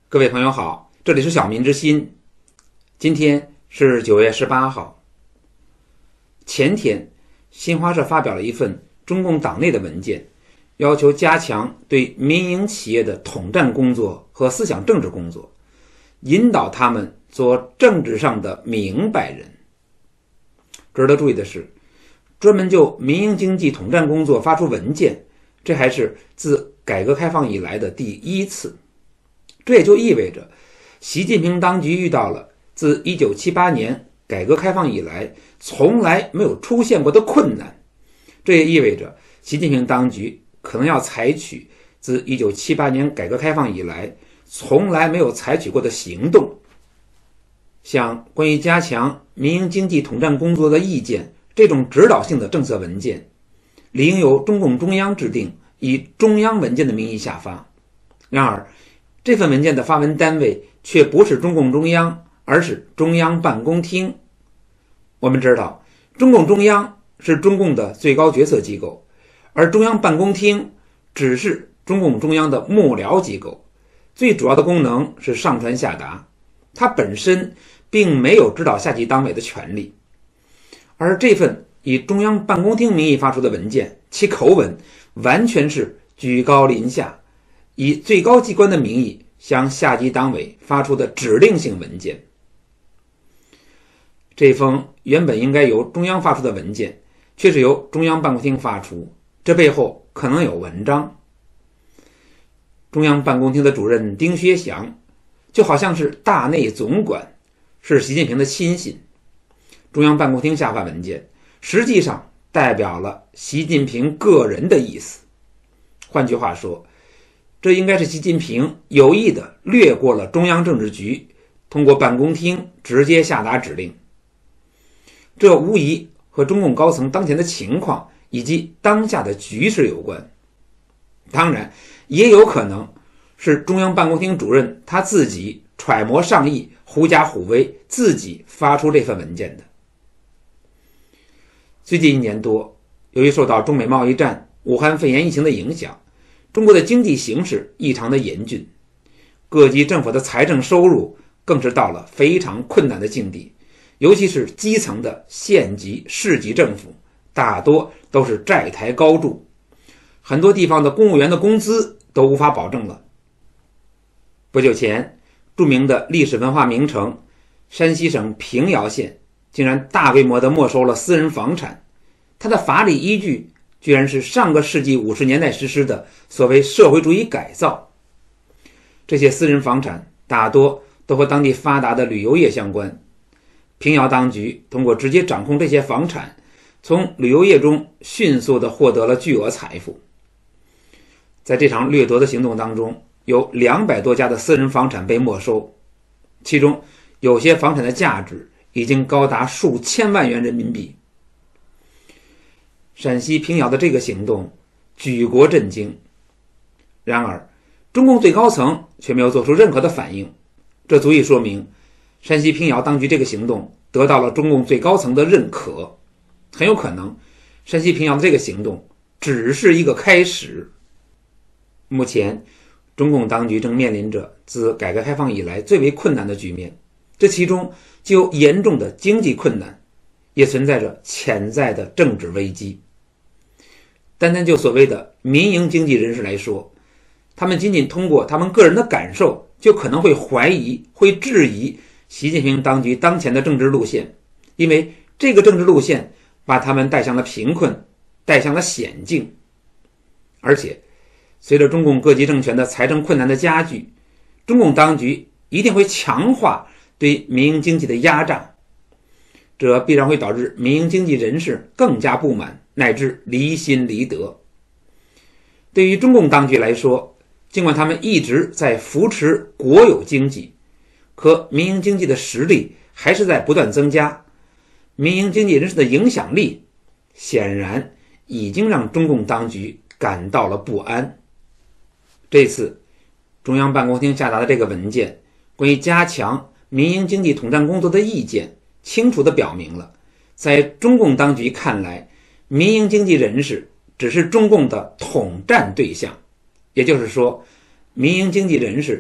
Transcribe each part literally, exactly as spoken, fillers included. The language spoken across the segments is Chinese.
各位朋友好，这里是小民之心。今天是九月十八号。前天，新华社发表了一份中共党内的文件，要求加强对民营企业的统战工作和思想政治工作，引导他们做政治上的明白人。值得注意的是，专门就民营经济统战工作发出文件，这还是自改革开放以来的第一次。这也就意味着习近平当局遇到了自一九七八年改革开放以来从来没有出现过的困难。这也意味着习近平当局可能要采取自一九七八年改革开放以来从来没有采取过的行动。像关于加强民营经济统战工作的意见，这种指导性的政策文件理应由中共中央制定，以中央文件的名义下发。然而这份文件的发文单位却不是中共中央，而是中央办公厅。我们知道，中共中央是中共的最高决策机构，而中央办公厅只是中共中央的幕僚机构，最主要的功能是上传下达，它本身并没有指导下级党委的权利。而这份以中央办公厅名义发出的文件，其口吻完全是居高临下，以最高机关的名义向下级党委发出的指令性文件。这封原本应该由中央发出的文件，却是由中央办公厅发出，这背后可能有文章。中央办公厅的主任丁薛祥就好像是大内总管，是习近平的亲信。中央办公厅下发文件，实际上代表了习近平个人的意思。换句话说，这应该是习近平有意的略过了中央政治局，通过办公厅直接下达指令。这无疑和中共高层当前的情况以及当下的局势有关。当然，也有可能是中央办公厅主任他自己揣摩上意，狐假虎威，自己发出这份文件的。最近一年多，由于受到中美贸易战、武汉肺炎疫情的影响，中国的经济形势异常的严峻，各级政府的财政收入更是到了非常困难的境地，尤其是基层的县级、市级政府，大多都是债台高筑，很多地方的公务员的工资都无法保证了。不久前，著名的历史文化名城山西省平遥县竟然大规模地没收了私人房产，它的法理依据居然是上个世纪五十年代实施的所谓社会主义改造。这些私人房产大多都和当地发达的旅游业相关，平遥当局通过直接掌控这些房产，从旅游业中迅速地获得了巨额财富。在这场掠夺的行动当中，有两百多家的私人房产被没收，其中有些房产的价值已经高达数千万元人民币。陕西平遥的这个行动举国震惊，然而中共最高层却没有做出任何的反应，这足以说明山西平遥当局这个行动得到了中共最高层的认可。很有可能山西平遥的这个行动只是一个开始。目前中共当局正面临着自改革开放以来最为困难的局面，这其中既有严重的经济困难，也存在着潜在的政治危机。单单就所谓的民营经济人士来说，他们仅仅通过他们个人的感受，就可能会怀疑、会质疑习近平当局当前的政治路线，因为这个政治路线把他们带向了贫困，带向了险境。而且随着中共各级政权的财政困难的加剧，中共当局一定会强化对民营经济的压榨，这必然会导致民营经济人士更加不满，乃至离心离德。对于中共当局来说，尽管他们一直在扶持国有经济，可民营经济的实力还是在不断增加，民营经济人士的影响力显然已经让中共当局感到了不安。这次中央办公厅下达的这个文件，关于加强民营经济统战工作的意见，清楚地表明了，在中共当局看来，民营经济人士只是中共的统战对象，也就是说，民营经济人士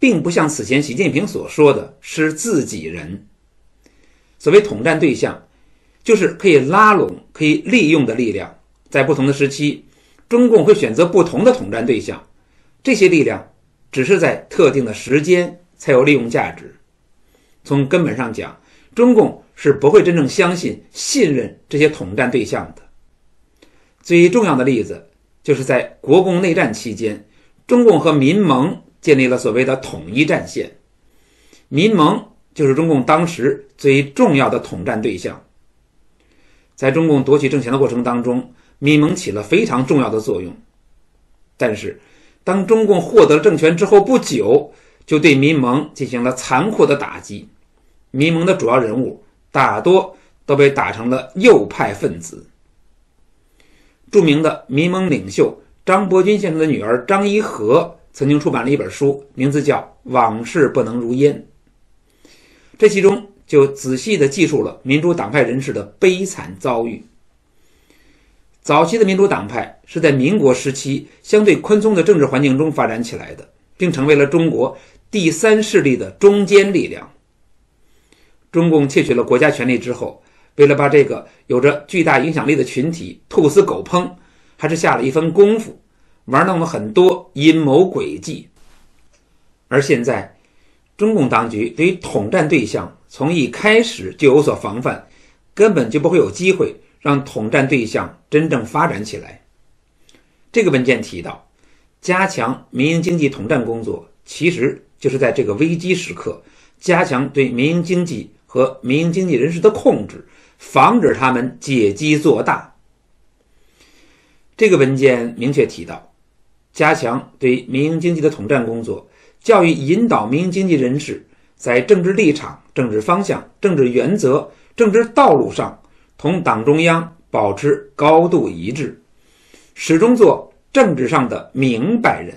并不像此前习近平所说的是自己人。所谓统战对象，就是可以拉拢、可以利用的力量。在不同的时期，中共会选择不同的统战对象，这些力量只是在特定的时间才有利用价值。从根本上讲，中共是不会真正相信、信任这些统战对象的。最重要的例子就是在国共内战期间，中共和民盟建立了所谓的统一战线。民盟就是中共当时最重要的统战对象。在中共夺取政权的过程当中，民盟起了非常重要的作用。但是当中共获得了政权之后不久，就对民盟进行了残酷的打击。民盟的主要人物大多都被打成了右派分子。著名的民盟领袖张伯钧先生的女儿张一和曾经出版了一本书，名字叫《往事不能如烟》。这其中就仔细地记述了民主党派人士的悲惨遭遇。早期的民主党派是在民国时期相对宽松的政治环境中发展起来的，并成为了中国第三势力的中坚力量。中共窃取了国家权力之后，为了把这个有着巨大影响力的群体兔死狗烹，还是下了一番功夫，玩弄了很多阴谋诡计。而现在中共当局对于统战对象从一开始就有所防范，根本就不会有机会让统战对象真正发展起来。这个文件提到，加强民营经济统战工作，其实就是在这个危机时刻加强对民营经济和民营经济人士的控制，防止他们借机做大。这个文件明确提到，加强对民营经济的统战工作，教育引导民营经济人士在政治立场、政治方向、政治原则、政治道路上同党中央保持高度一致，始终做政治上的明白人。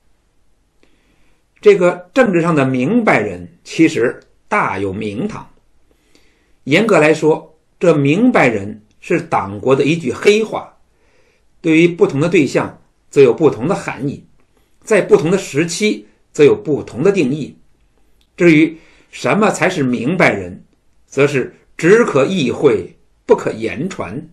这个政治上的明白人其实大有名堂。严格来说，这明白人是党国的一句黑话，对于不同的对象则有不同的含义，在不同的时期则有不同的定义。至于什么才是明白人，则是只可意会不可言传。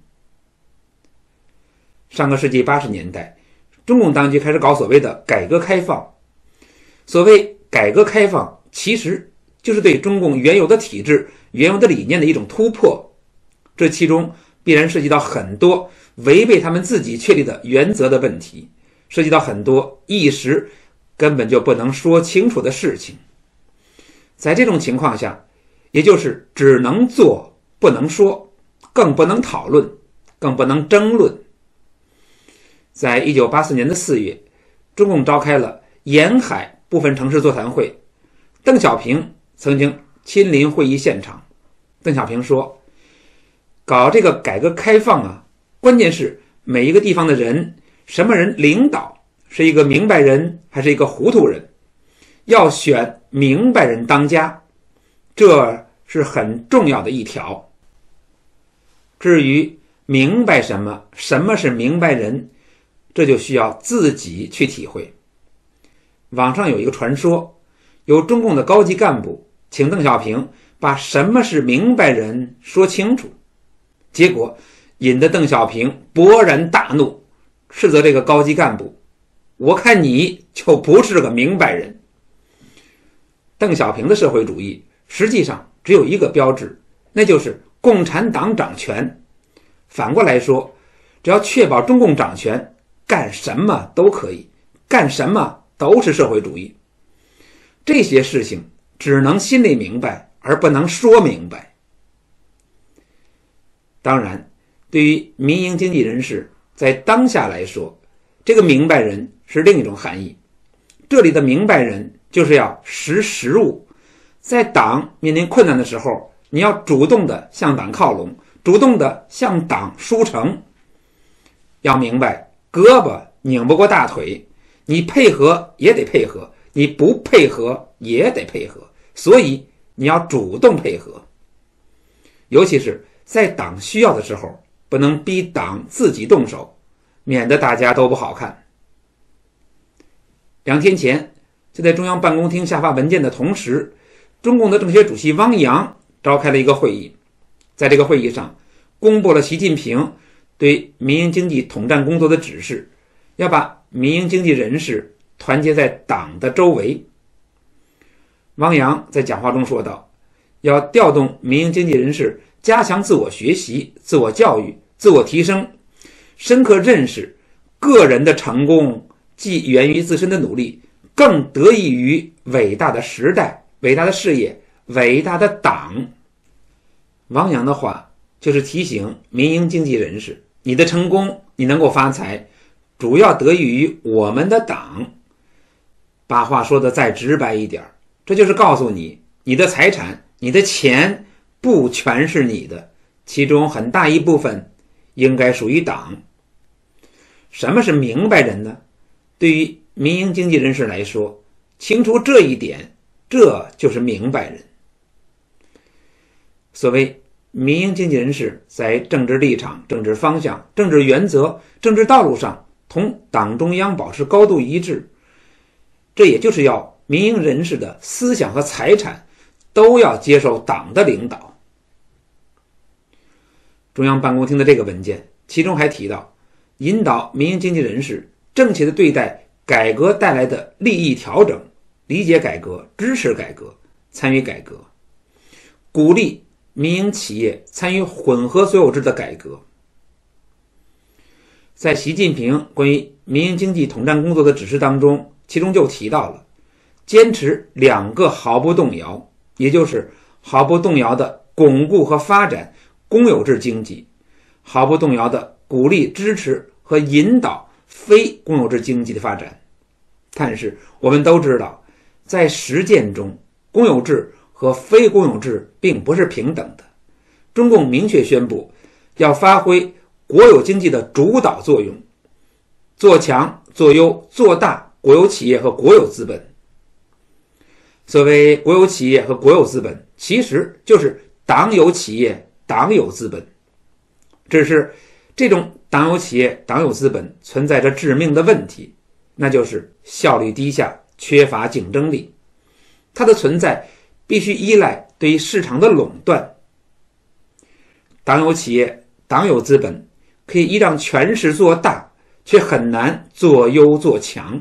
上个世纪八十年代，中共当局开始搞所谓的改革开放。所谓改革开放，其实就是对中共原有的体制、原有的理念的一种突破。这其中必然涉及到很多违背他们自己确立的原则的问题，涉及到很多一时根本就不能说清楚的事情。在这种情况下，也就是只能做不能说，更不能讨论，更不能争论。在一九八四年的四月，中共召开了沿海部分城市座谈会，邓小平曾经亲临会议现场。邓小平说，搞这个改革开放啊，关键是每一个地方的人，什么人领导，是一个明白人还是一个糊涂人，要选明白人当家，这是很重要的一条。至于明白什么，什么是明白人，这就需要自己去体会。网上有一个传说，有中共的高级干部请邓小平把什么是明白人说清楚，结果引得邓小平勃然大怒，斥责这个高级干部，我看你就不是个明白人。邓小平的社会主义实际上只有一个标志，那就是共产党掌权。反过来说，只要确保中共掌权，干什么都可以，干什么都是社会主义。这些事情只能心里明白，而不能说明白。当然，对于民营经济人士，在当下来说，这个明白人是另一种含义。这里的明白人就是要识时务，在党面临困难的时候，你要主动的向党靠拢，主动的向党输诚。要明白，胳膊拧不过大腿，你配合也得配合，你不配合也得配合，所以你要主动配合。尤其是在党需要的时候，不能逼党自己动手，免得大家都不好看。两天前， 就在中央办公厅下发文件的同时，中共的政协主席汪洋召开了一个会议。在这个会议上，公布了习近平对民营经济统战工作的指示，要把民营经济人士团结在党的周围。汪洋在讲话中说道，要调动民营经济人士加强自我学习、自我教育、自我提升，深刻认识个人的成功既源于自身的努力，更得益于伟大的时代、伟大的事业、伟大的党。汪洋的话就是提醒民营经济人士，你的成功，你能够发财，主要得益于我们的党。把话说得再直白一点，这就是告诉你，你的财产、你的钱不全是你的，其中很大一部分应该属于党。什么是明白人呢？对于民营经济人士来说，清楚这一点，这就是明白人。所谓民营经济人士在政治立场、政治方向、政治原则、政治道路上同党中央保持高度一致，这也就是要民营人士的思想和财产都要接受党的领导。中央办公厅的这个文件其中还提到，引导民营经济人士正确地对待改革带来的利益调整，理解改革，支持改革，参与改革，鼓励民营企业参与混合所有制的改革。在习近平关于民营经济统战工作的指示当中，其中就提到了坚持两个毫不动摇，也就是毫不动摇的巩固和发展公有制经济，毫不动摇的鼓励支持和引导非公有制经济的发展。但是我们都知道，在实践中，公有制和非公有制并不是平等的。中共明确宣布要发挥国有经济的主导作用，做强、做优、做大国有企业和国有资本。所谓国有企业和国有资本，其实就是党有企业、党有资本。只是这种党有企业、党有资本存在着致命的问题，那就是效率低下，缺乏竞争力。它的存在必须依赖对于市场的垄断。党有企业、党有资本可以依仗权势做大，却很难做优做强。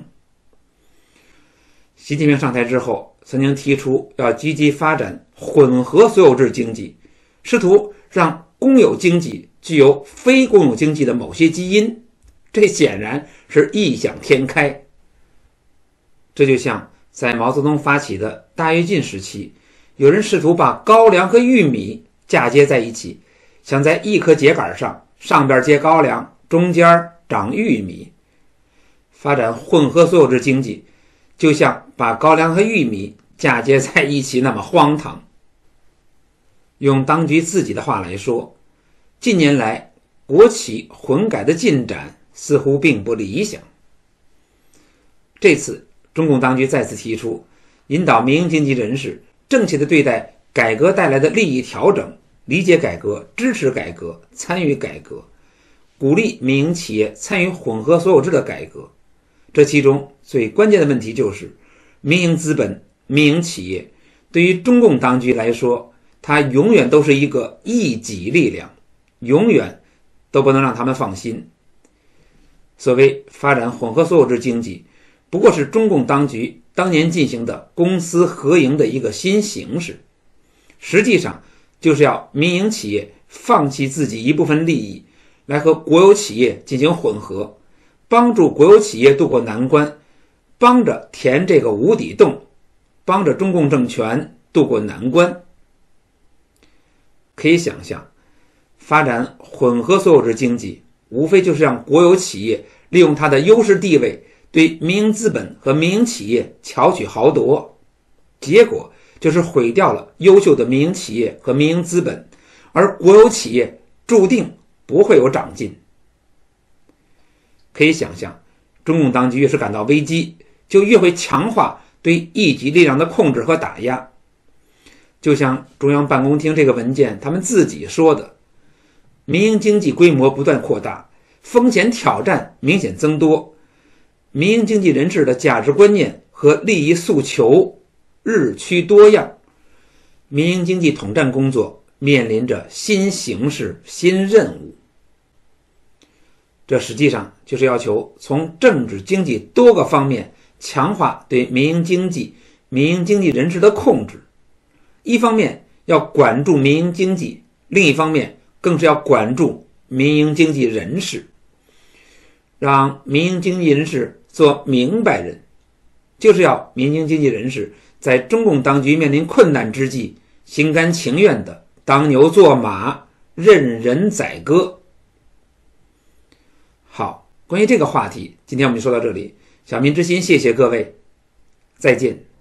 习近平上台之后，曾经提出要积极发展混合所有制经济，试图让公有经济具有非公有经济的某些基因，这显然是异想天开。这就像在毛泽东发起的大跃进时期，有人试图把高粱和玉米嫁接在一起，想在一颗秸秆上上边接高粱，中间长玉米。发展混合所有制经济就像把高粱和玉米嫁接在一起那么荒唐。用当局自己的话来说，近年来国企混改的进展似乎并不理想。这次中共当局再次提出引导民营经济人士正确地对待改革带来的利益调整，理解改革，支持改革，参与改革，鼓励民营企业参与混合所有制的改革。这其中最关键的问题就是民营资本、民营企业对于中共当局来说，它永远都是一个异己力量，永远都不能让他们放心。所谓发展混合所有制经济，不过是中共当局当年进行的公私合营的一个新形式，实际上就是要民营企业放弃自己一部分利益，来和国有企业进行混合，帮助国有企业渡过难关，帮着填这个无底洞，帮着中共政权渡过难关。可以想象，发展混合所有制经济无非就是让国有企业利用它的优势地位对民营资本和民营企业巧取豪夺，结果就是毁掉了优秀的民营企业和民营资本，而国有企业注定不会有长进。可以想象，中共当局越是感到危机，就越会强化对一己力量的控制和打压。就像中央办公厅这个文件他们自己说的，民营经济规模不断扩大，风险挑战明显增多，民营经济人士的价值观念和利益诉求日趋多样，民营经济统战工作面临着新形势、新任务。这实际上就是要求从政治经济多个方面强化对民营经济、民营经济人士的控制。一方面要管住民营经济，另一方面更是要管住民营经济人士，让民营经济人士做明白人，就是要民营经济人士在中共当局面临困难之际，心甘情愿的当牛做马，任人宰割。好，关于这个话题，今天我们就说到这里。小民之心，谢谢各位，再见。